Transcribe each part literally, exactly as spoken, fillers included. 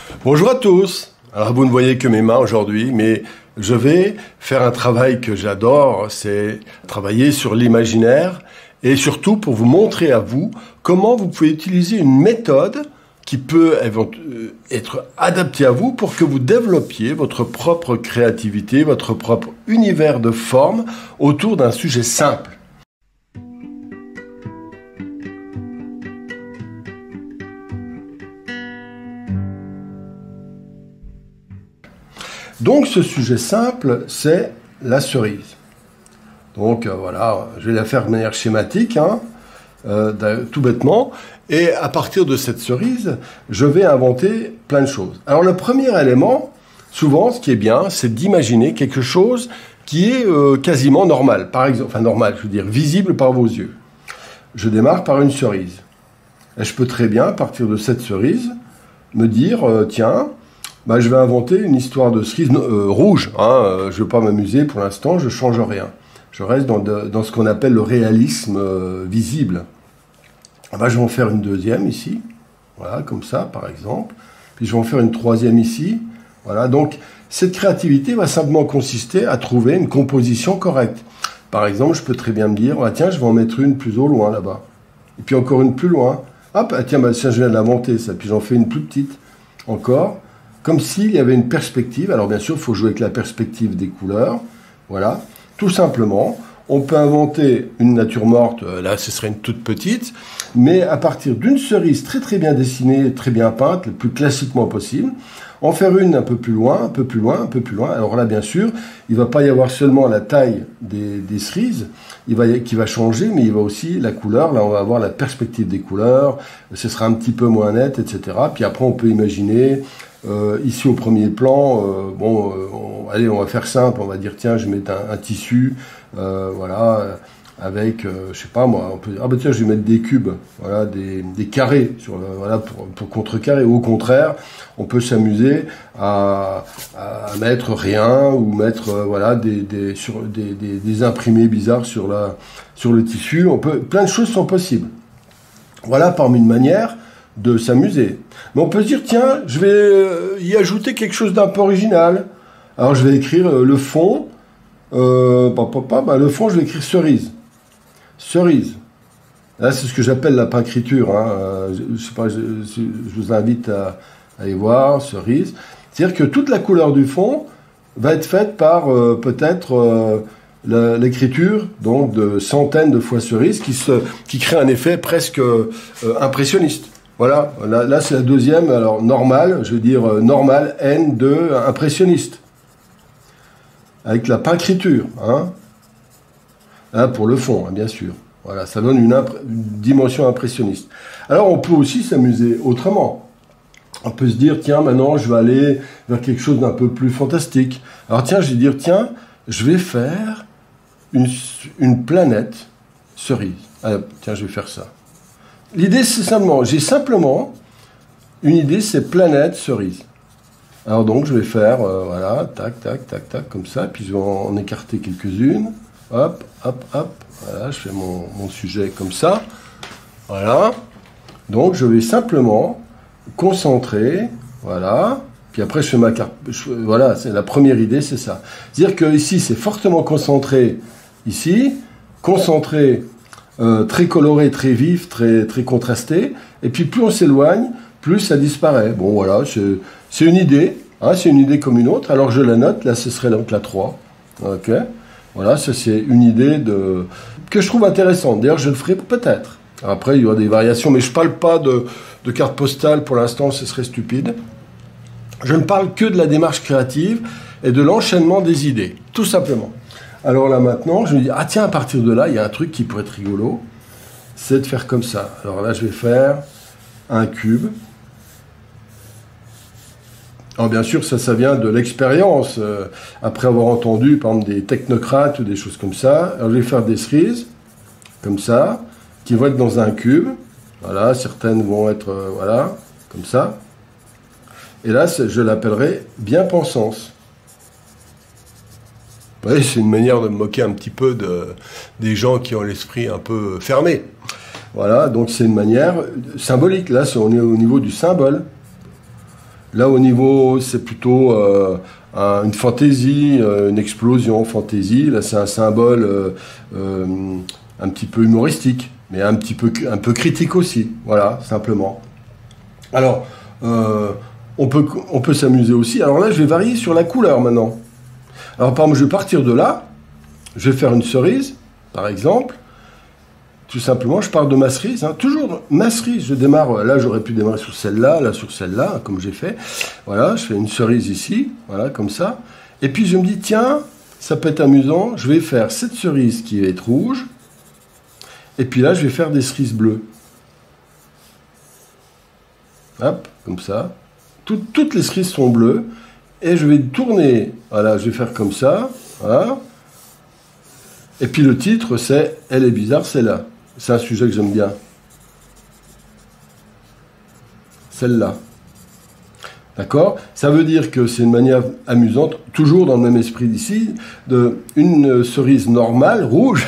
Bonjour à tous. Alors vous ne voyez que mes mains aujourd'hui, mais je vais faire un travail que j'adore, c'est travailler sur l'imaginaire et surtout pour vous montrer à vous comment vous pouvez utiliser une méthode qui peut être adaptée à vous pour que vous développiez votre propre créativité, votre propre univers de forme autour d'un sujet simple. Donc ce sujet simple, c'est la cerise. Donc euh, voilà, je vais la faire de manière schématique, hein, euh, tout bêtement. Et à partir de cette cerise, je vais inventer plein de choses. Alors le premier élément, souvent, ce qui est bien, c'est d'imaginer quelque chose qui est euh, quasiment normal. Par exemple, enfin normal, je veux dire, visible par vos yeux. Je démarre par une cerise. Et je peux très bien, à partir de cette cerise, me dire, euh, tiens... Bah, je vais inventer une histoire de cerise euh, rouge. Hein, euh, je ne veux pas m'amuser pour l'instant, je ne change rien. Je reste dans, de, dans ce qu'on appelle le réalisme euh, visible. Bah, je vais en faire une deuxième ici. Voilà, comme ça, par exemple. Puis je vais en faire une troisième ici. Voilà, donc cette créativité va simplement consister à trouver une composition correcte. Par exemple, je peux très bien me dire, ah, tiens, je vais en mettre une plus au loin là-bas. Et puis encore une plus loin. Hop, ah, tiens, bah, tiens, je viens de l'inventer, ça. Puis j'en fais une plus petite. Encore. Comme s'il y avait une perspective. Alors bien sûr, il faut jouer avec la perspective des couleurs. Voilà. Tout simplement, on peut inventer une nature morte. Là, ce serait une toute petite. Mais à partir d'une cerise très très bien dessinée, très bien peinte, le plus classiquement possible, en faire une un peu plus loin, un peu plus loin, un peu plus loin. Alors là, bien sûr, il ne va pas y avoir seulement la taille des, des cerises il va, qui va changer, mais il va aussi la couleur. Là, on va avoir la perspective des couleurs. Ce sera un petit peu moins net, et cetera. Puis après, on peut imaginer... Euh, ici au premier plan, euh, bon, euh, on, allez, on va faire simple, on va dire tiens, je vais mettre un, un tissu, euh, voilà, euh, avec, euh, je sais pas moi, on peut dire ah bah tiens, je vais mettre des cubes, voilà, des, des carrés sur le, voilà, pour, pour contrecarrer. Ou au contraire, on peut s'amuser à, à mettre rien ou mettre euh, voilà des, des, sur, des, des, des imprimés bizarres sur la, sur le tissu. On peut, plein de choses sont possibles. Voilà parmi une manière de s'amuser. Mais on peut se dire, tiens, je vais euh, y ajouter quelque chose d'un peu original. Alors je vais écrire euh, le fond, euh, bah, bah, bah, bah, le fond, je vais écrire cerise. Cerise. Là, c'est ce que j'appelle la pincriture. Hein. Euh, je, je sais pas, je, je vous invite à, à aller voir, cerise. C'est-à-dire que toute la couleur du fond va être faite par euh, peut-être euh, l'écriture donc de centaines de fois cerise qui, se, qui crée un effet presque euh, impressionniste. Voilà, là, là c'est la deuxième, alors normal, je veux dire euh, normal, N de impressionniste. Avec la pincriture, hein. Là, pour le fond, hein, bien sûr. Voilà, ça donne une, une dimension impressionniste. Alors on peut aussi s'amuser autrement. On peut se dire, tiens, maintenant je vais aller vers quelque chose d'un peu plus fantastique. Alors tiens, je vais dire, tiens, je vais faire une, une planète cerise. Ah, tiens, je vais faire ça. L'idée, c'est simplement, j'ai simplement une idée, c'est planète cerise. Alors donc, je vais faire, euh, voilà, tac, tac, tac, tac, comme ça, puis je vais en, en écarter quelques-unes. Hop, hop, hop, voilà, je fais mon, mon sujet comme ça. Voilà. Donc, je vais simplement concentrer, voilà. Puis après, je fais ma carte. Je, voilà, c'est la première idée, c'est ça. C'est-à-dire que ici, c'est fortement concentré, ici, concentré. Euh, très coloré, très vif, très, très contrasté. Et puis plus on s'éloigne, plus ça disparaît. Bon voilà, c'est une idée, hein, c'est une idée comme une autre. Alors je la note, là ce serait donc la trois. Ok. Voilà, ça c'est une idée de... que je trouve intéressante. D'ailleurs je le ferai peut-être. Après il y aura des variations, mais je ne parle pas de, de carte postale pour l'instant, ce serait stupide. Je ne parle que de la démarche créative et de l'enchaînement des idées, tout simplement. Alors là maintenant, je me dis, ah tiens, à partir de là, il y a un truc qui pourrait être rigolo, c'est de faire comme ça. Alors là, je vais faire un cube. Alors bien sûr, ça, ça vient de l'expérience, euh, après avoir entendu, par exemple, des technocrates ou des choses comme ça. Alors je vais faire des cerises, comme ça, qui vont être dans un cube. Voilà, certaines vont être, euh, voilà, comme ça. Et là, je l'appellerai bien-pensance. Oui, c'est une manière de me moquer un petit peu de, des gens qui ont l'esprit un peu fermé. Voilà, donc c'est une manière symbolique. Là, on est au niveau du symbole. Là, au niveau, c'est plutôt euh, un, une fantaisie, euh, une explosion fantaisie. Là, c'est un symbole euh, euh, un petit peu humoristique, mais un petit peu, un peu critique aussi. Voilà, simplement. Alors, euh, on peut, on peut s'amuser aussi. Alors là, je vais varier sur la couleur maintenant. Alors, par exemple, je vais partir de là. Je vais faire une cerise, par exemple. Tout simplement, je pars de ma cerise, hein, toujours ma cerise. Je démarre, là j'aurais pu démarrer sur celle-là, là sur celle-là, comme j'ai fait. Voilà, je fais une cerise ici, voilà, comme ça. Et puis je me dis, tiens, ça peut être amusant, je vais faire cette cerise qui va être rouge. Et puis là, je vais faire des cerises bleues. Hop, comme ça. Tout, toutes les cerises sont bleues. Et je vais tourner, voilà, je vais faire comme ça, voilà. Et puis le titre, c'est « Elle est bizarre, celle-là ». C'est un sujet que j'aime bien. Celle-là. D'accord? Ça veut dire que c'est une manière amusante, toujours dans le même esprit d'ici, de une cerise normale, rouge,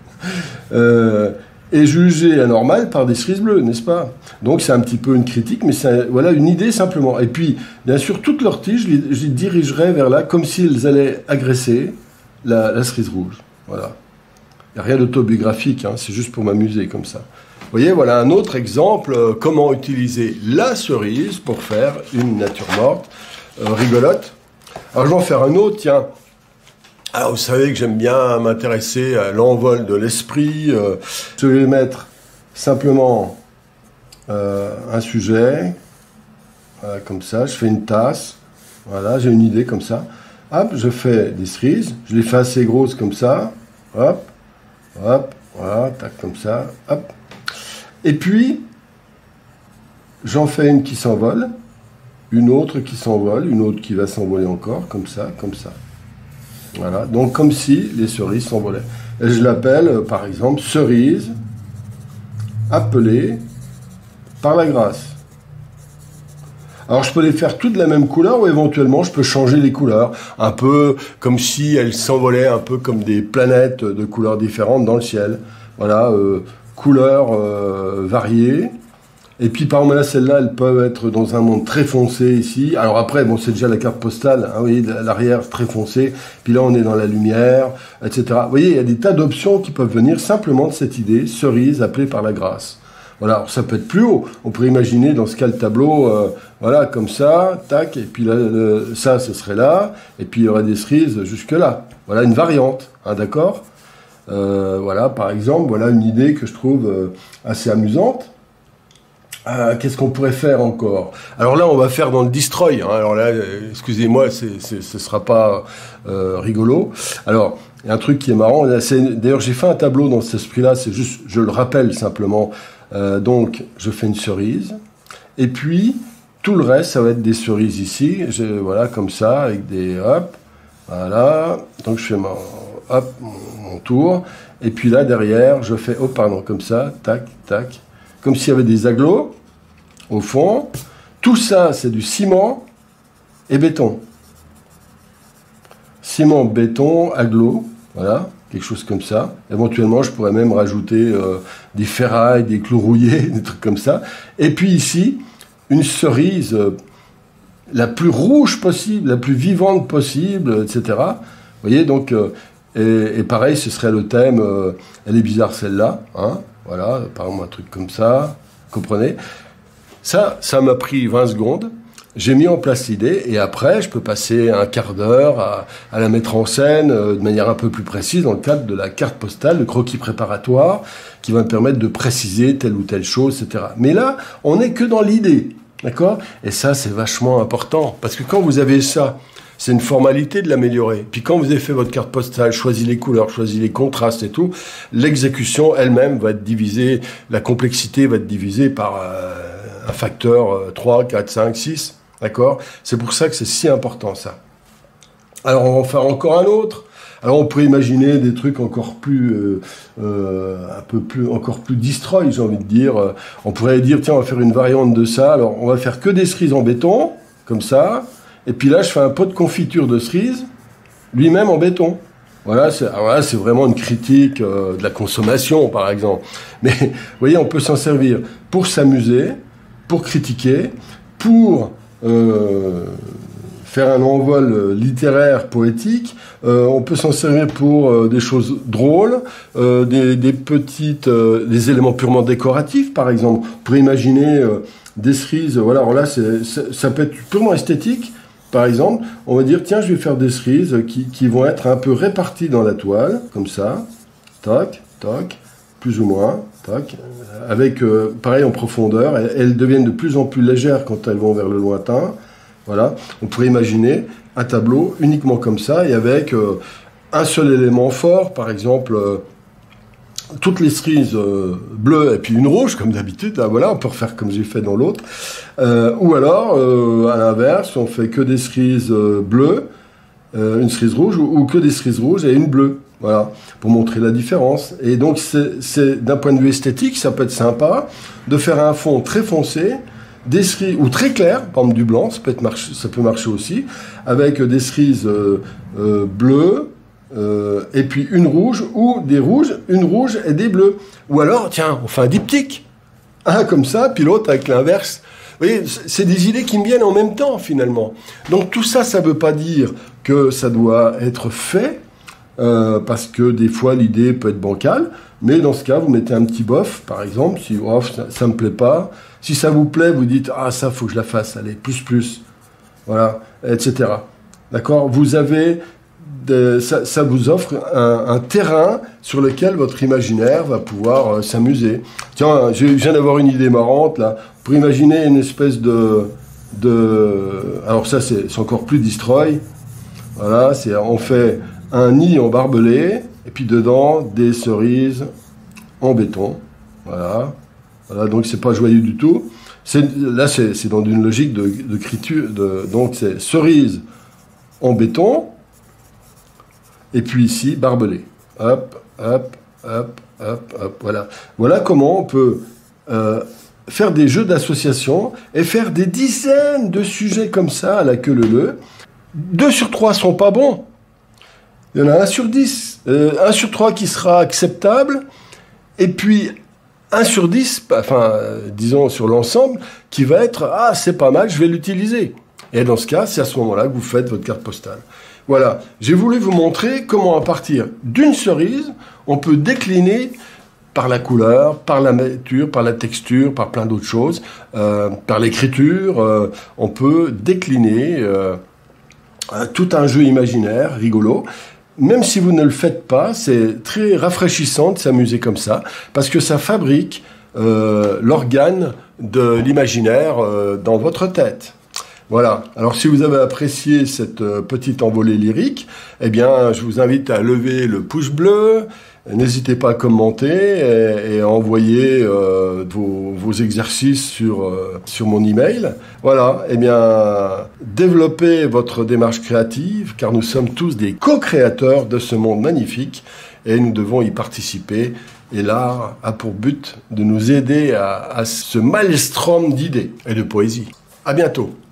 euh, est jugée anormale par des cerises bleues, n'est-ce pas? Donc c'est un petit peu une critique, mais c'est voilà, une idée simplement. Et puis, bien sûr, toutes leurs tiges, je les, je les dirigerais vers là, comme s'ils allaient agresser la, la cerise rouge. Voilà. Il n'y a rien d'autobiographique, hein, c'est juste pour m'amuser comme ça. Vous voyez, voilà un autre exemple, euh, comment utiliser la cerise pour faire une nature morte euh, rigolote. Alors je vais en faire un autre, tiens. Alors vous savez que j'aime bien m'intéresser à l'envol de l'esprit. Euh, je vais mettre simplement euh, un sujet, voilà, comme ça, je fais une tasse, voilà, j'ai une idée comme ça. Hop, je fais des cerises, je les fais assez grosses comme ça, hop. Hop, voilà, tac, comme ça, hop. Et puis, j'en fais une qui s'envole, une autre qui s'envole, une autre qui va s'envoler encore, comme ça, comme ça. Voilà, donc comme si les cerises s'envolaient. Et je l'appelle, par exemple, cerise appelée par la grâce. Alors je peux les faire toutes de la même couleur ou éventuellement je peux changer les couleurs, un peu comme si elles s'envolaient, un peu comme des planètes de couleurs différentes dans le ciel. Voilà, euh, couleurs euh, variées. Et puis par exemple là, celles-là, elles peuvent être dans un monde très foncé ici. Alors après, bon, c'est déjà la carte postale, hein, vous voyez, l'arrière très foncé. Puis là, on est dans la lumière, et cetera. Vous voyez, il y a des tas d'options qui peuvent venir simplement de cette idée, cerise appelée par la grâce. Voilà, alors ça peut être plus haut. On pourrait imaginer dans ce cas le tableau, euh, voilà, comme ça, tac, et puis là, le, ça, ce serait là, et puis il y aurait des cerises jusque là. Voilà, une variante, hein, d'accord? euh, Voilà, par exemple, voilà une idée que je trouve euh, assez amusante. Euh, Qu'est-ce qu'on pourrait faire encore? Alors là, on va faire dans le destroy. Hein. Alors là, euh, excusez-moi, c'est, c'est, ce sera pas euh, rigolo. Alors, il y a un truc qui est marrant. D'ailleurs, j'ai fait un tableau dans cet esprit-là. C'est juste, je le rappelle simplement. Euh, donc, je fais une cerise. Et puis, tout le reste, ça va être des cerises ici. Je, voilà, comme ça, avec des hop. Voilà. Donc, je fais mon, hop, mon, mon tour. Et puis là, derrière, je fais, oh, pardon, comme ça, tac, tac. Comme s'il y avait des agglos, au fond. Tout ça, c'est du ciment et béton. Ciment, béton, agglos, voilà, quelque chose comme ça. Éventuellement, je pourrais même rajouter euh, des ferrailles, des clous rouillés, des trucs comme ça. Et puis ici, une cerise euh, la plus rouge possible, la plus vivante possible, et cetera. Vous voyez, donc, euh, et, et pareil, ce serait le thème, euh, elle est bizarre celle-là, hein. Voilà, par exemple, un truc comme ça, comprenez? Ça, ça m'a pris vingt secondes. J'ai mis en place l'idée et après, je peux passer un quart d'heure à, à la mettre en scène euh, de manière un peu plus précise dans le cadre de la carte postale, le croquis préparatoire, qui va me permettre de préciser telle ou telle chose, et cetera. Mais là, on n'est que dans l'idée, d'accord? Et ça, c'est vachement important parce que quand vous avez ça, c'est une formalité de l'améliorer. Puis quand vous avez fait votre carte postale, choisi les couleurs, choisi les contrastes et tout, l'exécution elle-même va être divisée, la complexité va être divisée par euh, un facteur euh, trois, quatre, cinq, six. D'accord? C'est pour ça que c'est si important, ça. Alors, on va en faire encore un autre. Alors, on pourrait imaginer des trucs encore plus, euh, euh, un peu plus, encore plus destroy, j'ai envie de dire. On pourrait dire, tiens, on va faire une variante de ça. Alors, on va faire que des cerises en béton, comme ça. Et puis là, je fais un pot de confiture de cerises, lui-même en béton. Voilà, c'est voilà, c'est vraiment une critique euh, de la consommation, par exemple. Mais, vous voyez, on peut s'en servir pour s'amuser, pour critiquer, pour euh, faire un envol littéraire, poétique. Euh, on peut s'en servir pour euh, des choses drôles, euh, des, des petites, euh, des éléments purement décoratifs, par exemple. On pourrait imaginer euh, des cerises. Voilà, alors là, c'est, c'est, ça peut être purement esthétique. Par exemple, on va dire, tiens, je vais faire des cerises qui, qui vont être un peu réparties dans la toile, comme ça, tac, tac, plus ou moins, tac, avec, euh, pareil, en profondeur. Elles, elles deviennent de plus en plus légères quand elles vont vers le lointain. Voilà, on pourrait imaginer un tableau uniquement comme ça, et avec euh, un seul élément fort, par exemple, euh, toutes les cerises euh, bleues et puis une rouge, comme d'habitude, hein, voilà, on peut refaire comme j'ai fait dans l'autre. Euh, ou alors, euh, à l'inverse, on fait que des cerises euh, bleues, euh, une cerise rouge, ou, ou que des cerises rouges et une bleue, voilà, pour montrer la différence. Et donc, c'est, c'est, d'un point de vue esthétique, ça peut être sympa de faire un fond très foncé, des cerises, ou très clair, par exemple du blanc, ça peut, être marcher, ça peut marcher aussi, avec des cerises euh, euh, bleues, Euh, et puis une rouge, ou des rouges, une rouge et des bleus. Ou alors, tiens, on fait un diptyque. Un comme ça, puis l'autre avec l'inverse. Vous voyez, c'est des idées qui me viennent en même temps, finalement. Donc tout ça, ça ne veut pas dire que ça doit être fait, euh, parce que des fois, l'idée peut être bancale. Mais dans ce cas, vous mettez un petit bof, par exemple, si oh, ça ne me plaît pas. Si ça vous plaît, vous dites, ah, ça, faut que je la fasse, allez, plus, plus. Voilà, et cetera. D'accord ? Vous avez... De, ça, ça vous offre un, un terrain sur lequel votre imaginaire va pouvoir euh, s'amuser. Tiens, je viens d'avoir une idée marrante, là. Pour imaginer une espèce de... de alors ça, c'est, c'est encore plus destroy. Voilà, c'est, on fait un nid en barbelé, et puis dedans, des cerises en béton. Voilà. Voilà, donc c'est pas joyeux du tout. C'est, là, c'est, c'est dans une logique de, de criture. De, donc c'est cerises en béton, et puis ici, barbelé. Hop, hop, hop, hop, hop, voilà. Voilà comment on peut euh, faire des jeux d'association et faire des dizaines de sujets comme ça à la queue leu-leu. Deux sur trois sont pas bons. Il y en a un sur dix. Euh, un sur trois qui sera acceptable. Et puis, un sur dix, enfin, euh, disons sur l'ensemble, qui va être « Ah, c'est pas mal, je vais l'utiliser ». Et dans ce cas, c'est à ce moment-là que vous faites votre carte postale. Voilà, j'ai voulu vous montrer comment à partir d'une cerise, on peut décliner par la couleur, par la nature, par la texture, par plein d'autres choses, euh, par l'écriture, euh, on peut décliner euh, tout un jeu imaginaire rigolo. Même si vous ne le faites pas, c'est très rafraîchissant de s'amuser comme ça, parce que ça fabrique euh, l'organe de l'imaginaire euh, dans votre tête. Voilà. Alors, si vous avez apprécié cette euh, petite envolée lyrique, eh bien, je vous invite à lever le pouce bleu. N'hésitez pas à commenter et, et à envoyer euh, vos, vos exercices sur, euh, sur mon email. Voilà. Eh bien, développez votre démarche créative, car nous sommes tous des co-créateurs de ce monde magnifique et nous devons y participer. Et l'art a pour but de nous aider à, à ce maelstrom d'idées et de poésie. À bientôt.